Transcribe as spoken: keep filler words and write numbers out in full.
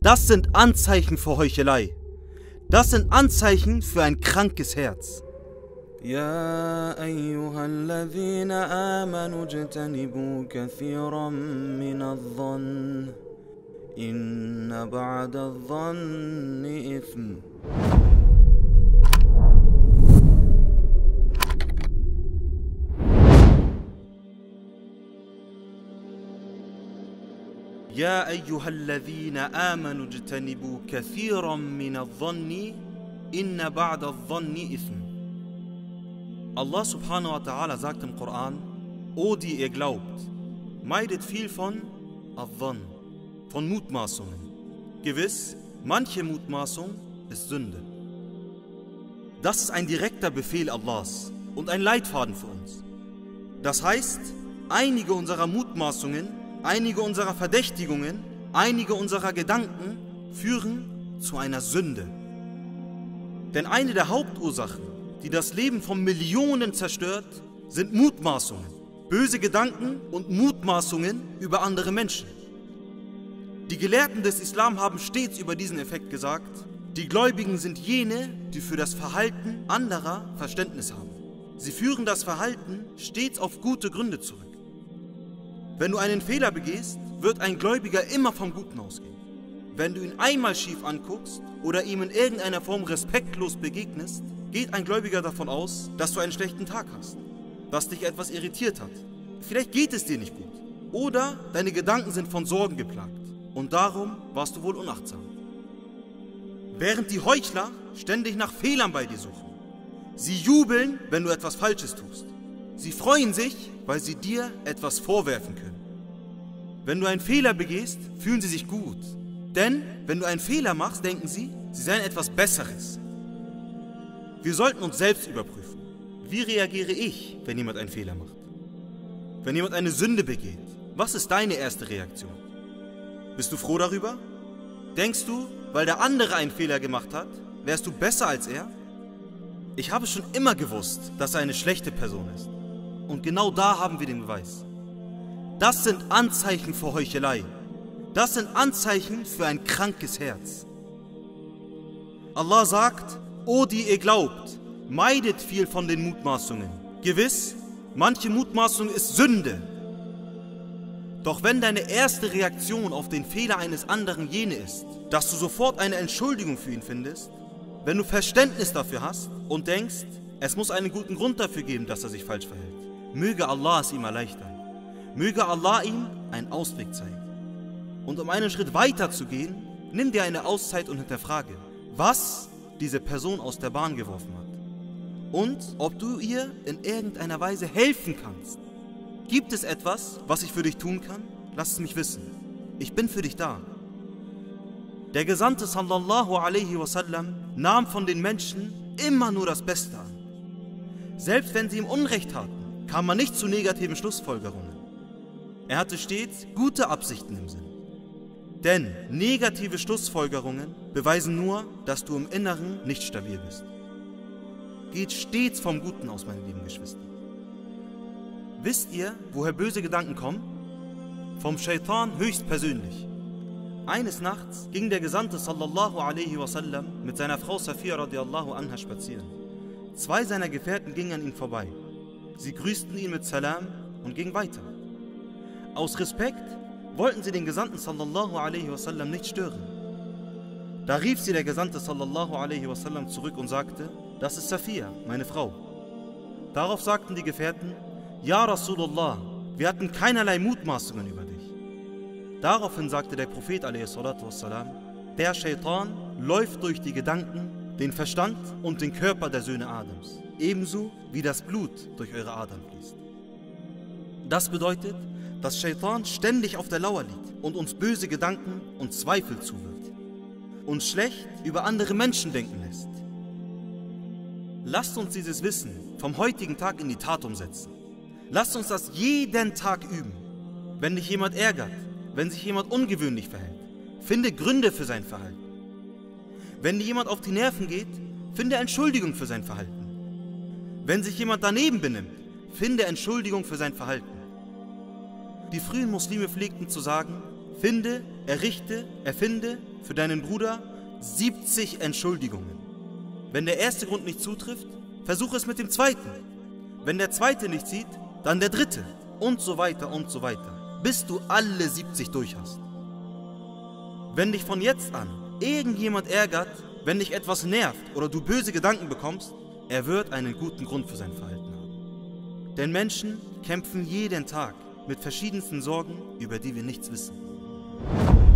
Das sind Anzeichen für Heuchelei. Das sind Anzeichen für ein krankes Herz. يا أيها الذين آمنوا اجتنبوا كثيرا من الظن إن بعد الظن إثم. يا أيها الذين آمنوا اجتنبوا كثيرا من الظن إن بعد الظن إثم. Allah subhanahu wa ta'ala sagt im Koran: O die ihr glaubt, meidet viel von Adhan, von Mutmaßungen. Gewiss, manche Mutmaßung ist Sünde. Das ist ein direkter Befehl Allahs und ein Leitfaden für uns. Das heißt, einige unserer Mutmaßungen, einige unserer Verdächtigungen, einige unserer Gedanken führen zu einer Sünde. Denn eine der Hauptursachen, die das Leben von Millionen zerstört, sind Mutmaßungen, böse Gedanken und Mutmaßungen über andere Menschen. Die Gelehrten des Islam haben stets über diesen Effekt gesagt: Die Gläubigen sind jene, die für das Verhalten anderer Verständnis haben. Sie führen das Verhalten stets auf gute Gründe zurück. Wenn du einen Fehler begehst, wird ein Gläubiger immer vom Guten ausgehen. Wenn du ihn einmal schief anguckst oder ihm in irgendeiner Form respektlos begegnest, geht ein Gläubiger davon aus, dass du einen schlechten Tag hast, dass dich etwas irritiert hat. Vielleicht geht es dir nicht gut oder deine Gedanken sind von Sorgen geplagt und darum warst du wohl unachtsam. Während die Heuchler ständig nach Fehlern bei dir suchen. Sie jubeln, wenn du etwas Falsches tust. Sie freuen sich, weil sie dir etwas vorwerfen können. Wenn du einen Fehler begehst, fühlen sie sich gut. Denn wenn du einen Fehler machst, denken sie, sie seien etwas Besseres. Wir sollten uns selbst überprüfen. Wie reagiere ich, wenn jemand einen Fehler macht? Wenn jemand eine Sünde begeht, was ist deine erste Reaktion? Bist du froh darüber? Denkst du, weil der andere einen Fehler gemacht hat, wärst du besser als er? Ich habe schon immer gewusst, dass er eine schlechte Person ist. Und genau da haben wir den Beweis. Das sind Anzeichen für Heuchelei. Das sind Anzeichen für ein krankes Herz. Allah sagt: O die ihr glaubt, meidet viel von den Mutmaßungen. Gewiss, manche Mutmaßung ist Sünde. Doch wenn deine erste Reaktion auf den Fehler eines anderen jene ist, dass du sofort eine Entschuldigung für ihn findest, wenn du Verständnis dafür hast und denkst, es muss einen guten Grund dafür geben, dass er sich falsch verhält, möge Allah es ihm erleichtern. Möge Allah ihm einen Ausweg zeigen. Und um einen Schritt weiter zu gehen, nimm dir eine Auszeit und hinterfrage, was diese Person aus der Bahn geworfen hat und ob du ihr in irgendeiner Weise helfen kannst. Gibt es etwas, was ich für dich tun kann? Lass es mich wissen. Ich bin für dich da. Der Gesandte sallallahu alaihi wasallam nahm von den Menschen immer nur das Beste an. Selbst wenn sie ihm Unrecht taten, kam man nicht zu negativen Schlussfolgerungen. Er hatte stets gute Absichten im Sinn. Denn negative Schlussfolgerungen beweisen nur, dass du im Inneren nicht stabil bist. Geht stets vom Guten aus, meine lieben Geschwister. Wisst ihr, woher böse Gedanken kommen? Vom Shaitan höchstpersönlich. Eines Nachts ging der Gesandte sallallahu alaihi wasallam mit seiner Frau Safia radiallahu anha spazieren. Zwei seiner Gefährten gingen an ihm vorbei. Sie grüßten ihn mit Salam und gingen weiter. Aus Respekt wollten sie den Gesandten sallallahu alaihi wasallam nicht stören. Da rief sie der Gesandte sallallahu alaihi wasallam zurück und sagte: Das ist Safia, meine Frau. Darauf sagten die Gefährten: Ja Rasulullah, wir hatten keinerlei Mutmaßungen über dich. Daraufhin sagte der Prophet alaihi salatu wassalam: Der Shaitan läuft durch die Gedanken, den Verstand und den Körper der Söhne Adams, ebenso wie das Blut durch eure Adern fließt. Das bedeutet, dass Shaitan ständig auf der Lauer liegt und uns böse Gedanken und Zweifel zuwirft, uns schlecht über andere Menschen denken lässt. Lasst uns dieses Wissen vom heutigen Tag in die Tat umsetzen. Lasst uns das jeden Tag üben. Wenn dich jemand ärgert, wenn sich jemand ungewöhnlich verhält, finde Gründe für sein Verhalten. Wenn dir jemand auf die Nerven geht, finde Entschuldigung für sein Verhalten. Wenn sich jemand daneben benimmt, finde Entschuldigung für sein Verhalten. Die frühen Muslime pflegten zu sagen: Finde, errichte, erfinde, für deinen Bruder siebzig Entschuldigungen. Wenn der erste Grund nicht zutrifft, versuche es mit dem zweiten. Wenn der zweite nicht zieht, dann der dritte. Und so weiter und so weiter, bis du alle siebzig durch hast. Wenn dich von jetzt an irgendjemand ärgert, wenn dich etwas nervt oder du böse Gedanken bekommst, er wird einen guten Grund für sein Verhalten haben. Denn Menschen kämpfen jeden Tag mit verschiedensten Sorgen, über die wir nichts wissen.